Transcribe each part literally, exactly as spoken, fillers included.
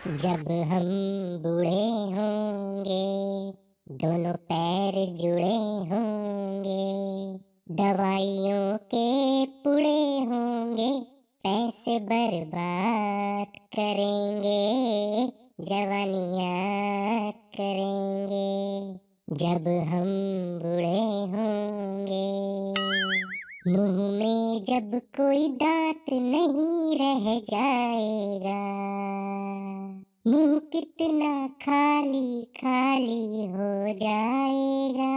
जब हम बूढ़े होंगे, दोनों पैर जुड़े होंगे, दवाइयों के पुड़े होंगे, पैसे बर्बाद करेंगे, जवानी याद करेंगे, जब हम बूढ़े होंगे। मुंह में जब कोई दांत नहीं रह जाएगा, मुंह कितना खाली खाली हो जाएगा।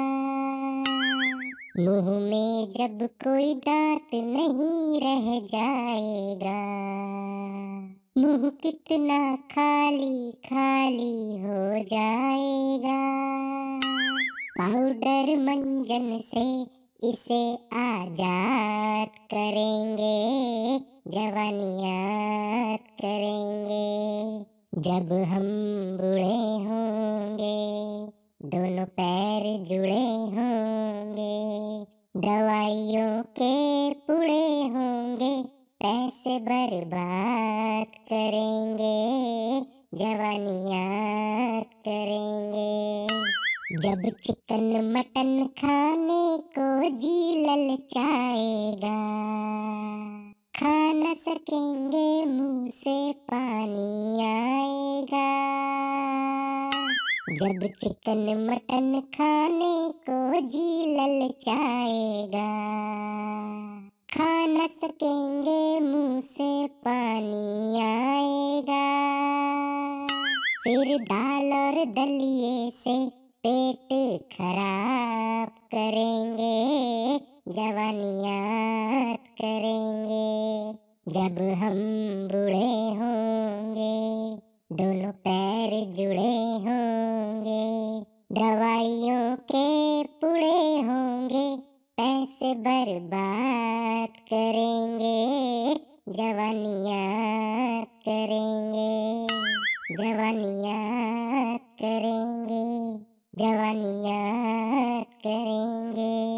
मुंह में जब कोई दांत नहीं रह जाएगा, मुंह कितना खाली खाली हो जाएगा। पाउडर मंजन से इसे आजाद करेंगे, जवानी याद करेंगे, जब हम बूढ़े होंगे। दोनों पैर जुड़े होंगे, दवाइयों के पुड़े होंगे, पैसे बर्बाद करेंगे, जवानी याद करेंगे। जब चिकन मटन खाने को जी ललचाएगा, खा न सकेंगे मुंह से पानी आएगा। जब चिकन मटन खाने को जी ललचाएगा, खा न सकेंगे मुंह से पानी आएगा। फिर दाल और दलिए से पेट खराब करेंगे, जवानी याद करेंगे, जब हम बूढ़े होंगे। दोनों पैर जुड़े होंगे, दवाइयों के पुड़े होंगे, पैसे बर्बाद करेंगे, जवानी याद करेंगे, जवानी याद करेंगे, जवानी याद करेंगे।